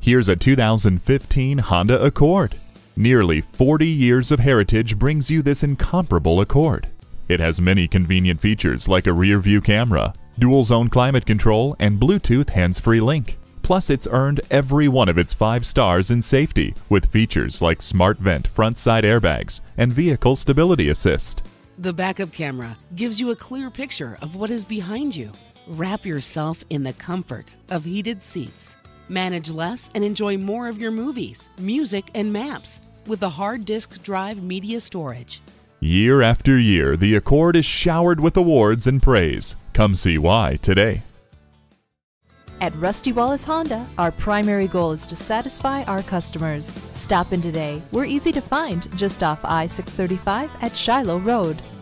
Here's a 2015 Honda Accord. Nearly 40 years of heritage brings you this incomparable Accord. It has many convenient features like a rear-view camera, dual-zone climate control, and Bluetooth hands-free link. Plus, it's earned every one of its 5 stars in safety with features like smart vent front side airbags and vehicle stability assist. The backup camera gives you a clear picture of what is behind you. Wrap yourself in the comfort of heated seats. Manage less and enjoy more of your movies, music, and maps with the hard disk drive media storage. Year after year, the Accord is showered with awards and praise. Come see why today. At Rusty Wallace Honda, our primary goal is to satisfy our customers. Stop in today. We're easy to find just off I-635 at Shiloh Road.